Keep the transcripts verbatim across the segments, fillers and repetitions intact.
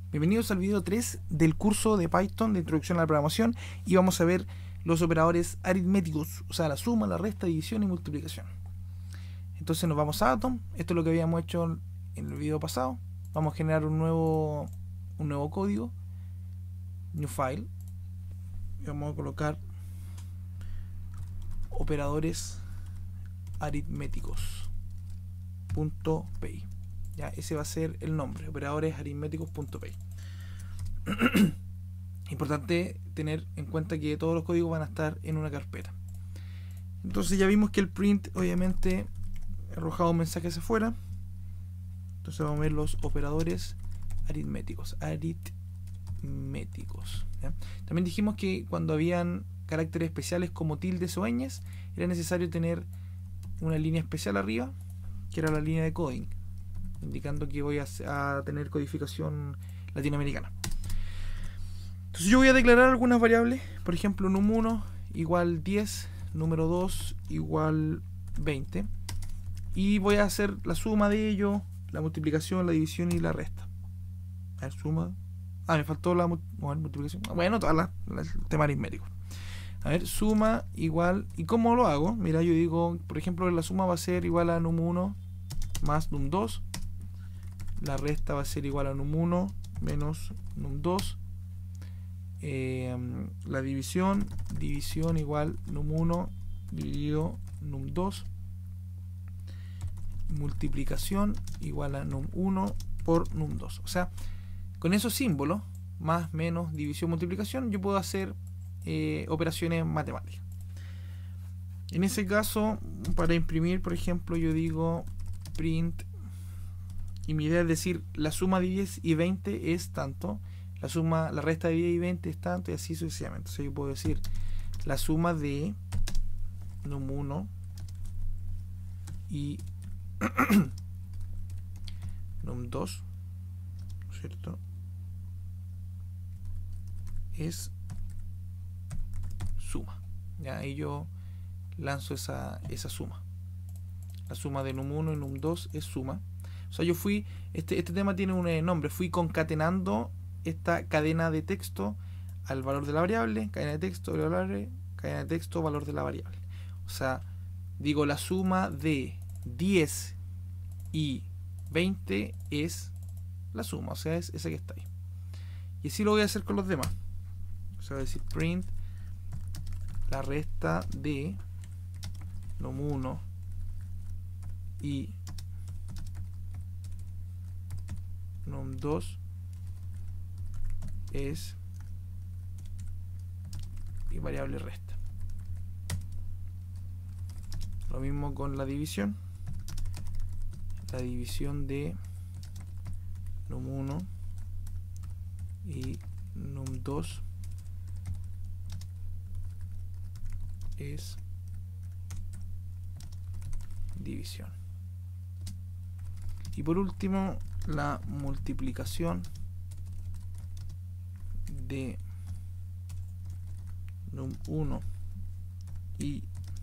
Bienvenidos al video tres del curso de Python de Introducción a la Programación y vamos a ver los operadores aritméticos, o sea, la suma, la resta, división y multiplicación. Entonces nos vamos a Atom, esto es lo que habíamos hecho en el video pasado. Vamos a generar un nuevo, un nuevo código, new file, y vamos a colocar operadores aritméticos punto py. Ya, ese va a ser el nombre, operadores aritméticos punto py. Importante tener en cuenta que todos los códigos van a estar en una carpeta. Entonces ya vimos que el print obviamente arrojaba un mensaje hacia afuera. Entonces vamos a ver los operadores aritméticos. Aritméticos. ¿Ya? También dijimos que cuando habían caracteres especiales como tildes o ñes, era necesario tener una línea especial arriba, que era la línea de coding, indicando que voy a, a tener codificación latinoamericana. Entonces yo voy a declarar algunas variables, por ejemplo num uno igual diez, número dos igual veinte, y voy a hacer la suma de ello, la multiplicación, la división y la resta. A ver, suma. Ah, me faltó la bueno, multiplicación. Bueno, todas las, las el tema aritmético. A ver, suma igual. ¿Y cómo lo hago? Mira, yo digo, por ejemplo, la suma va a ser igual a num uno más num dos. La resta va a ser igual a num uno menos num dos. Eh, la división, división igual num uno dividido num dos. Multiplicación igual a num uno por num dos. O sea, con esos símbolos, más, menos, división, multiplicación, yo puedo hacer eh, operaciones matemáticas. En ese caso, para imprimir, por ejemplo, yo digo print, y mi idea es decir, la suma de diez y veinte es tanto, la suma, la resta de diez y veinte es tanto, y así sucesivamente. Entonces yo puedo decir la suma de num uno y num dos, ¿cierto? Es suma. Ya ahí yo lanzo esa, esa suma. La suma de num uno y num dos es suma. O sea, yo fui, este, este tema tiene un eh, nombre, fui concatenando esta cadena de texto al valor de la variable, cadena de texto, variable, cadena de texto, valor de la variable. O sea, digo la suma de diez y veinte es la suma, o sea, es esa que está ahí. Y así lo voy a hacer con los demás. O sea, voy a decir print la resta de num uno y num dos es y variable resta. Lo mismo con la división. La división de num uno y num dos es división. Y por último, la multiplicación de num uno y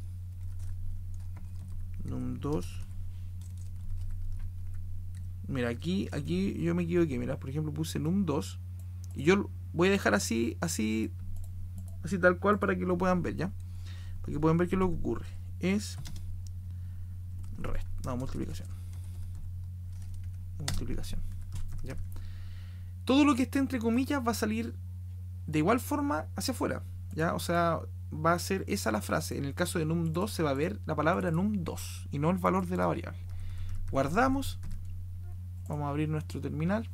num dos. Mira, aquí aquí yo me equivoqué. Mira, por ejemplo, puse num dos y yo voy a dejar así, así, así tal cual para que lo puedan ver, ¿ya? Para que puedan ver qué es lo que ocurre. Es resta, no, multiplicación. Multiplicación, ¿ya? Todo lo que esté entre comillas va a salir de igual forma hacia afuera, ¿ya? O sea, va a ser esa la frase. En el caso de num dos se va a ver la palabra num dos y no el valor de la variable. Guardamos. Vamos a abrir nuestro terminal.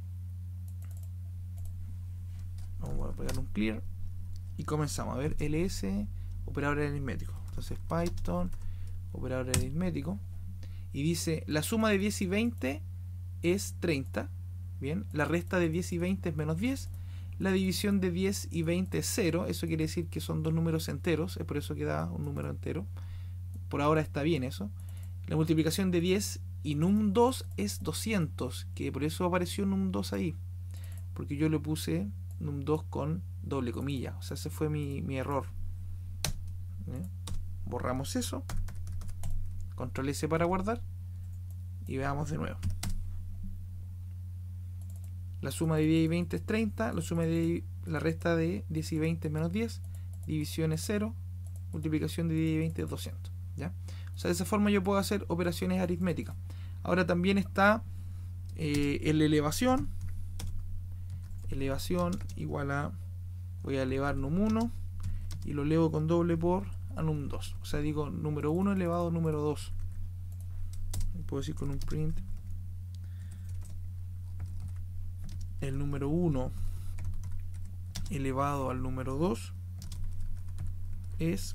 Vamos a pegar un clear y comenzamos a ver ls operador aritmético. Entonces Python operador aritmético y dice la suma de diez y veinte es treinta. Bien, la resta de diez y veinte es menos diez. La división de diez y veinte es cero. Eso quiere decir que son dos números enteros, es por eso que da un número entero. Por ahora está bien eso. La multiplicación de diez y num dos es doscientos, que por eso apareció num dos ahí, porque yo le puse num dos con doble comilla. O sea, ese fue mi, mi error. ¿Eh? Borramos eso, control S para guardar y veamos de nuevo. La suma de diez y veinte es treinta, la suma de la resta de diez y veinte es menos diez, división es cero, multiplicación de diez y veinte es doscientos, ¿ya? O sea, de esa forma yo puedo hacer operaciones aritméticas. Ahora también está eh, el elevación. Elevación igual a, voy a elevar num uno y lo elevo con doble por a num dos. O sea, digo número uno elevado a número dos. Puedo decir con un print el número uno elevado al número dos es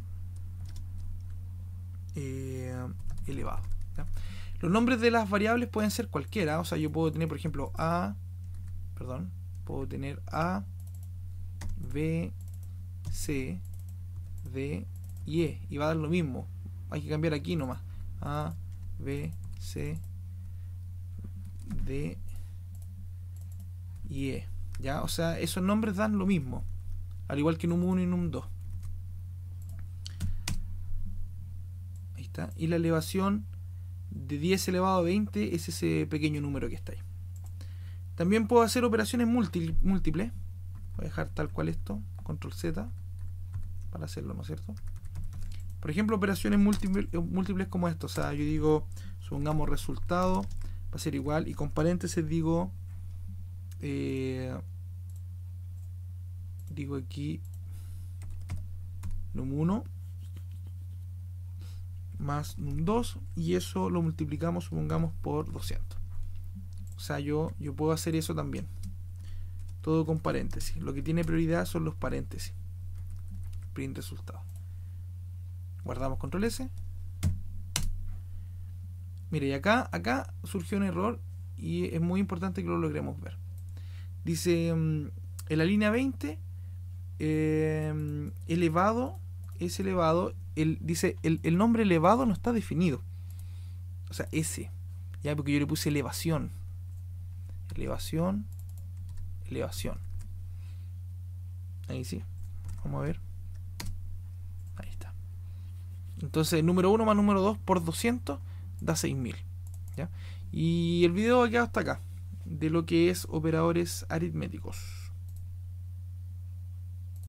eh, elevado, ¿ya? Los nombres de las variables pueden ser cualquiera. O sea, yo puedo tener, por ejemplo, a, perdón, puedo tener a, b, c, d y e, y va a dar lo mismo. Hay que cambiar aquí nomás: a, b, c, d y e, ¿ya? O sea, esos nombres dan lo mismo, al igual que num uno y num dos. Ahí está. Y la elevación de diez elevado a veinte es ese pequeño número que está ahí. También puedo hacer operaciones múltiples. Voy a dejar tal cual esto, control Z, para hacerlo, ¿no es cierto? Por ejemplo, operaciones múltiples, múltiples como esto. O sea, yo digo, supongamos resultado va a ser igual, y con paréntesis digo eh, digo aquí num uno más num dos, y eso lo multiplicamos, supongamos, por doscientos. O sea, yo, yo puedo hacer eso también, todo con paréntesis. Lo que tiene prioridad son los paréntesis. Print resultado. Guardamos control S. Mire, y acá, acá surgió un error y es muy importante que lo logremos ver. Dice en la línea veinte eh, elevado es elevado. El, dice el, el nombre elevado no está definido. O sea, S. Ya, porque yo le puse elevación. Elevación. Elevación. Ahí sí. Vamos a ver. Ahí está. Entonces, número uno más número dos por doscientos da seis mil. ¿Ya? Y el video ha quedado hasta acá, de lo que es operadores aritméticos.